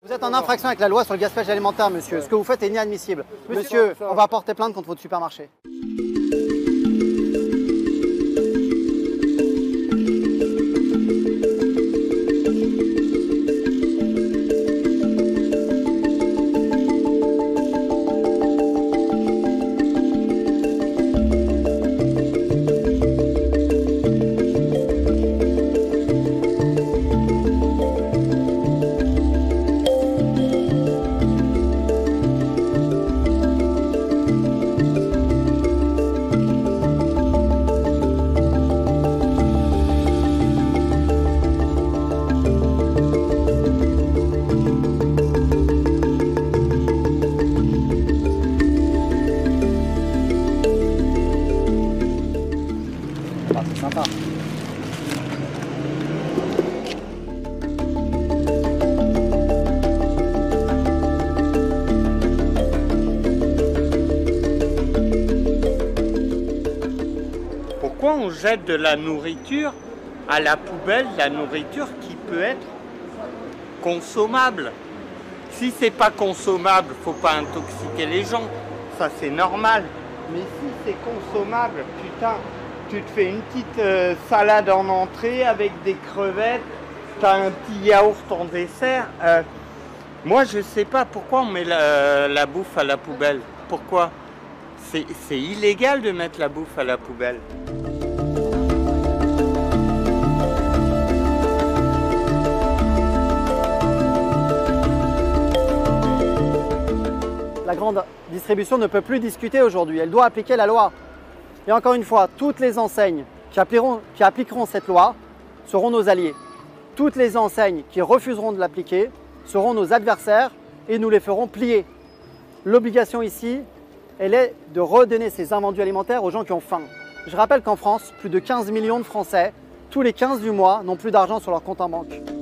Vous êtes en infraction avec la loi sur le gaspillage alimentaire, monsieur. Ce que vous faites est inadmissible. Monsieur, on va porter plainte contre votre supermarché. Ah, c'est sympa. Pourquoi on jette de la nourriture à la poubelle, la nourriture qui peut être consommable? Si c'est pas consommable, faut pas intoxiquer les gens, ça c'est normal. Mais si c'est consommable, putain, tu te fais une petite salade en entrée avec des crevettes, t'as un petit yaourt en dessert. Moi je sais pas pourquoi on met la bouffe à la poubelle. Pourquoi? C'est illégal de mettre la bouffe à la poubelle. La grande distribution ne peut plus discuter aujourd'hui, elle doit appliquer la loi. Et encore une fois, toutes les enseignes qui appliqueront cette loi seront nos alliés. Toutes les enseignes qui refuseront de l'appliquer seront nos adversaires et nous les ferons plier. L'obligation ici, elle est de redonner ces invendus alimentaires aux gens qui ont faim. Je rappelle qu'en France, plus de 15 millions de Français, tous les 15 du mois, n'ont plus d'argent sur leur compte en banque.